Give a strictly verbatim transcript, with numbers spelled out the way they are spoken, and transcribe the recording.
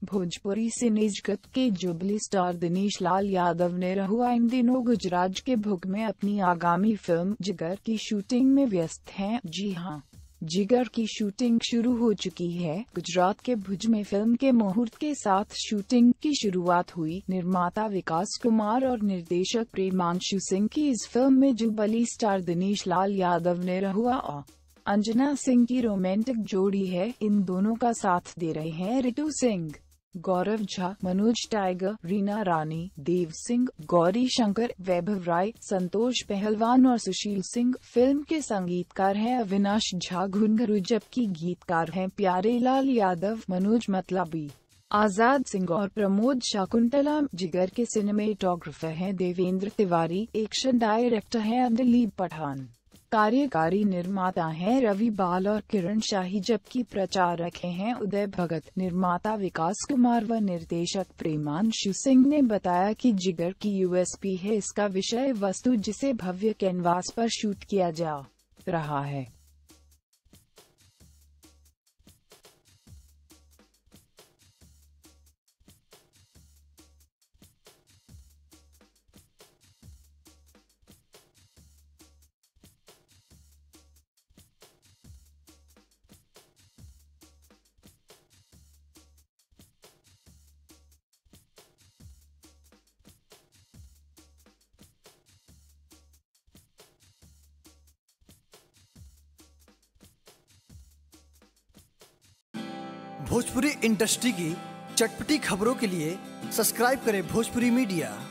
भोजपुरी सिने जगत के जुबली स्टार दिनेश लाल यादव ने रहुआ इन दिनों गुजरात के भुज में अपनी आगामी फिल्म जिगर की शूटिंग में व्यस्त हैं। जी हां, जिगर की शूटिंग शुरू हो चुकी है। गुजरात के भुज में फिल्म के मुहूर्त के साथ शूटिंग की शुरुआत हुई। निर्माता विकास कुमार और निर्देशक प्रेमांशु सिंह की इस फिल्म में जुबली स्टार दिनेश लाल यादव ने रहुआ और अंजना सिंह की रोमांटिक जोड़ी है। इन दोनों का साथ दे रहे हैं रितु सिंह, गौरव झा, मनोज टाइगर, रीना रानी, देव सिंह, गौरी शंकर, वैभव राय, संतोष पहलवान और सुशील सिंह। फिल्म के संगीतकार हैं अविनाश झा घुंघरू, जबकि गीतकार हैं प्यारे लाल यादव, मनोज मतलबी, आजाद सिंह और प्रमोद शाकुंतला। जिगर के सिनेमेटोग्राफर हैं देवेंद्र तिवारी, एक्शन डायरेक्टर हैं दिलीप पठान, कार्यकारी निर्माता हैं रवि बाल और किरण शाही, जबकि प्रचारक हैं उदय भगत। निर्माता विकास कुमार व निर्देशक प्रेमांशु सिंह ने बताया कि जिगर की यूएसपी है इसका विषय वस्तु, जिसे भव्य कैनवास पर शूट किया जा रहा है। भोजपुरी इंडस्ट्री की चटपटी खबरों के लिए सब्सक्राइब करें भोजपुरी मीडिया।